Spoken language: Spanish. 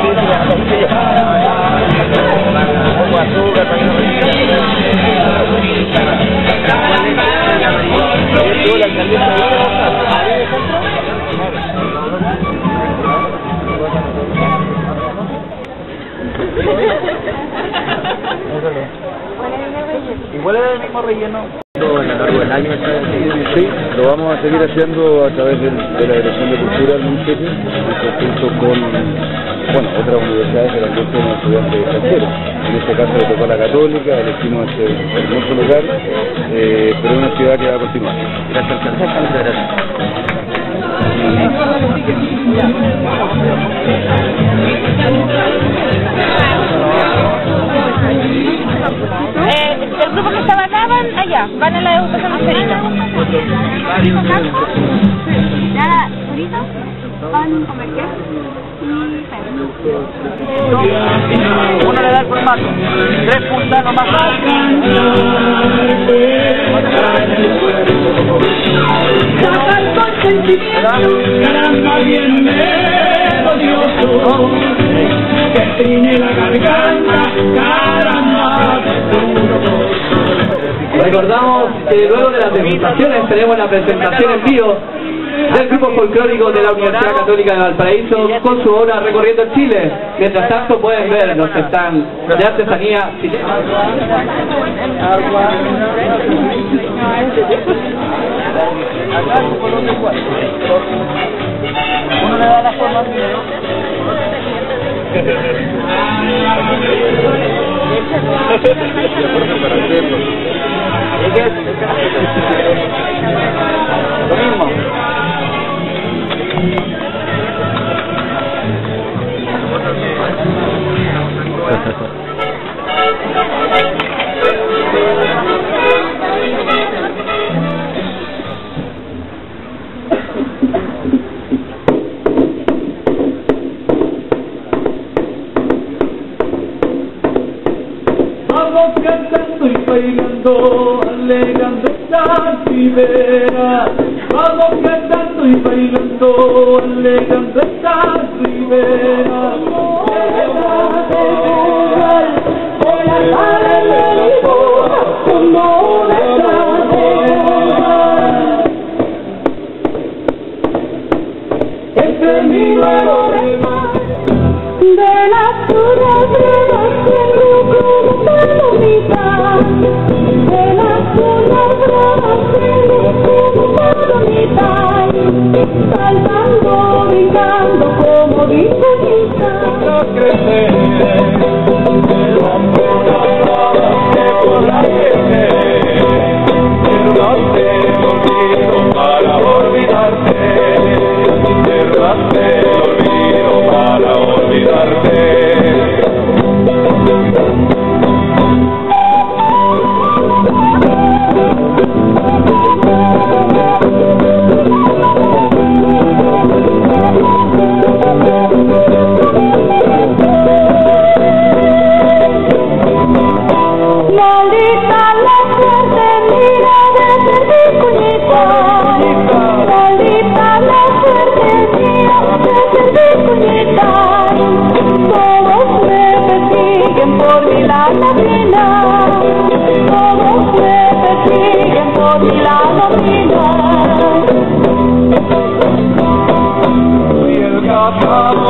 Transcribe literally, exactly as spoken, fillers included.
Igual es el mismo relleno. A lo largo del año está sí, lo vamos a seguir haciendo a través de, de la Dirección de Cultura del Ministerio, en conjunto con bueno, otras universidades de la industria de estudiantes extranjeros. En este caso le tocó a la Católica, elegimos este hermoso lugar, eh, pero es una ciudad que va a continuar. Gracias, alcalde. Muchas gracias. Eh, el grupo que estaba acá van allá, van a la educación masculina. Ya, ahorita van a comercial y Uno le da el formato, tres puntas nomás. Caramba, bien melodioso, que trine la garganta, caramba, Recordamos que luego de las degustaciones tenemos la presentación en vivo del grupo folclórico de la Universidad Católica de Valparaíso con su obra Recorriendo el Chile. Mientras tanto pueden ver los stands de artesanía chilena. Uno le da la forma al video. Lo mismo. vamos cantando y bailando, alegrando esta ribera. Vamos cantando y bailando, alegrando esta ribera. Este es mi nuevo rival. De las puras bravas tengo como palomita. De las puras bravas tengo como palomita. Saltando, brincando como disconita. Para crecer, el hombre una brava que por la gente, cerraste el olvido para olvidarte, cerraste el olvido para olvidarte. Maldita la suerte mía de ser mi cuñita. Maldita la suerte mía de ser mi cuñita. Todos me persiguen por mi larga pena. Todos me persiguen por mi larga pena. Y el gato